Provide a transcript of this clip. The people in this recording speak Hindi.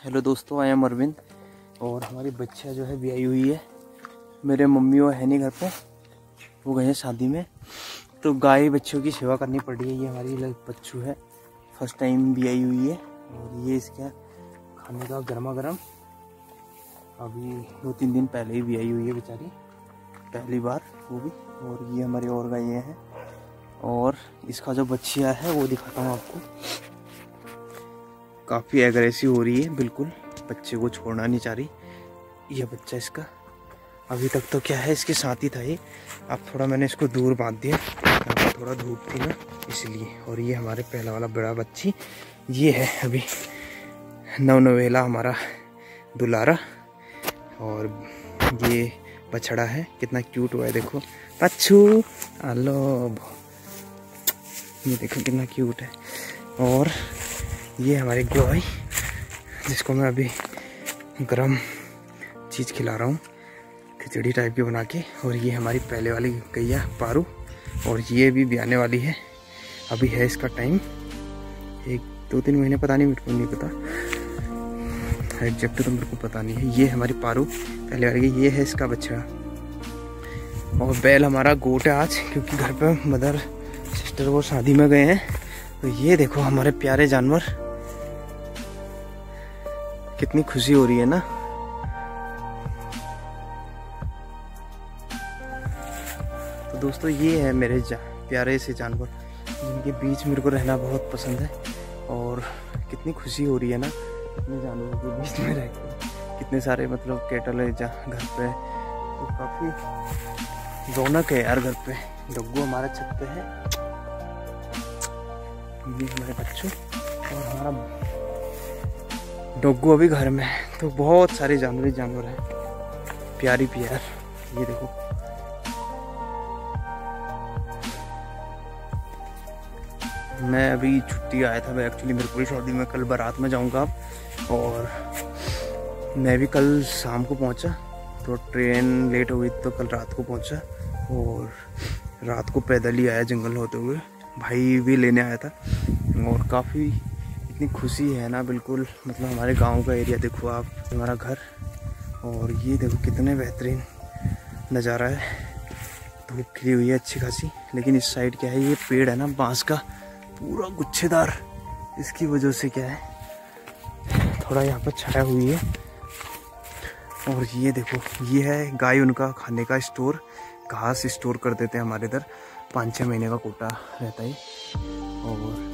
हेलो दोस्तों, आई एम अरविंद और हमारी बच्चियाँ जो है ब्याई हुई है। मेरे मम्मी वो है नहीं घर पे, वो गए हैं शादी में, तो गाय बच्चों की सेवा करनी पड़ रही है। ये हमारी बच्चू है, फर्स्ट टाइम ब्याई हुई है और ये इसका खाने का गर्मा गर्म अभी 2-3 दिन पहले ही ब्याई हुई है बेचारी, पहली बार वो भी। और ये हमारी और गायें हैं और इसका जो बच्चिया है वो दिखाता हूँ आपको। काफ़ी एग्रेसिव हो रही है, बिल्कुल बच्चे को छोड़ना नहीं चाह रही। यह बच्चा इसका अभी तक तो क्या है इसके साथ ही था ये, अब थोड़ा मैंने इसको दूर बांध दिया, थोड़ा धूप थी ना इसलिए। और ये हमारे पहला वाला बड़ा बच्ची ये है अभी नवनवेला हमारा दुलारा। और ये बछड़ा है, कितना क्यूट हुआ है देखो, पच्छू आलो, ये देखो कितना क्यूट है। और ये हमारी गाय जिसको मैं अभी गरम चीज़ खिला रहा हूँ, खिचड़ी टाइप की बना के। और ये हमारी पहले वाली गैया पारू, और ये भी ब्याने वाली है। अभी है इसका टाइम 1-2-3 महीने, पता नहीं, मेरे को नहीं पता एग्जैक्ट, तो मेरे को पता नहीं है। ये हमारी पारू पहले वाली, ये है इसका बच्चा। और बैल हमारा गोट है आज, क्योंकि घर पे मदर सिस्टर वो शादी में गए हैं। तो ये देखो हमारे प्यारे जानवर, कितनी खुशी हो रही है ना। तो दोस्तों ये है मेरे प्यारे से जानवर, जिनके बीच मेरे को रहना बहुत पसंद है। और कितनी खुशी हो रही है ना इतने जानवरों के बीच में रह के। कितने सारे मतलब कैटल है घर पे, तो काफ़ी रौनक है यार घर पे। डग्गू हमारा छत पे है, ये हमारे बच्चों, और हमारा डॉगू अभी घर में है। तो बहुत सारे जानवर हैं, प्यारी प्यार। ये देखो मैं अभी छुट्टी आया था, मैं एक्चुअली मेरे को शादी में कल बारात में जाऊंगा अब। और मैं भी कल शाम को पहुंचा, तो ट्रेन लेट हो गई तो कल रात को पहुंचा। और रात को पैदल ही आया जंगल होते हुए, भाई भी लेने आया था। और काफ़ी इतनी खुशी है ना, बिल्कुल मतलब हमारे गांव का एरिया देखो आप, हमारा घर। और ये देखो कितने बेहतरीन नज़ारा है। धूप खिली हुई है अच्छी खासी, लेकिन इस साइड क्या है, ये पेड़ है ना बांस का, पूरा गुच्छेदार, इसकी वजह से क्या है थोड़ा यहाँ पर छाया हुई है। और ये देखो ये है गाय, उनका खाने का स्टोर, घास स्टोर कर देते हैं हमारे इधर, 5-6 महीने का कोटा रहता है। और